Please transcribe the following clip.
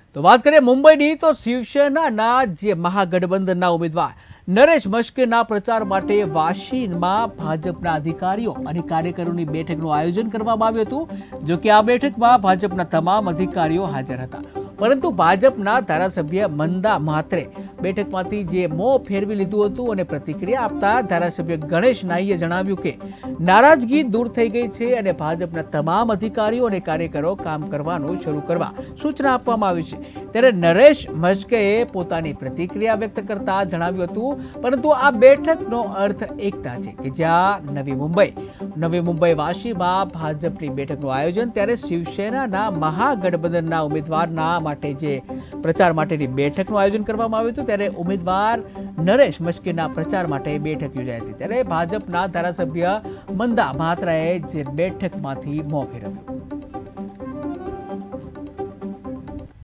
તો વાત કરીએ મુંબઈની તો શિવસેનાના જે મહાગઠબંધનના ઉમેદવાર નરેશ મસ્કેના પ્રચાર માટે વાશીમાં ભાજપના અધિકારીઓ અને કાર્યકરોની બેઠકનું આયોજન કરવામાં આવ્યું હતું। જો કે આ બેઠકમાં ભાજપના તમામ અધિકારીઓ હાજર હતા, પરંતુ ભાજપના ધારાસભ્ય મંદા મહાત્રે બેઠકમાંથી જે મોં ફેરવી લીધું હતું અને પ્રતિક્રિયા આપતા ધારાસભ્ય ગણેશ નાઈએ જણાવ્યું કે નારાજગી દૂર થઈ ગઈ છે અને ભાજપના તમામ અધિકારીઓ અને કાર્યકરો કામ કરવાનું શરૂ કરવા સૂચના આપવામાં આવી છે। ત્યારે નરેશ મસ્કેએ પોતાની પ્રતિક્રિયા વ્યક્ત કરતા જણાવ્યું હતું, પરંતુ આ બેઠકનો અર્થ એકતા છે કે જ્યાં નવી મુંબઈ વાશીમાં ભાજપની બેઠકનું આયોજન, ત્યારે શિવસેનાના મહાગઠબંધનના ઉમેદવારના માટે જે પ્રચાર માટેની બેઠકનું આયોજન કરવામાં આવ્યું હતું, ત્યારે ઉમેદવાર નરેશ મસ્કેના પ્રચાર માટે બેઠક યોજાઈ હતી। ત્યારે ભાજપના ધારાસભ્ય મંદા મહાત્રાએ જે બેઠકમાંથી મોં ફેરવ્યું।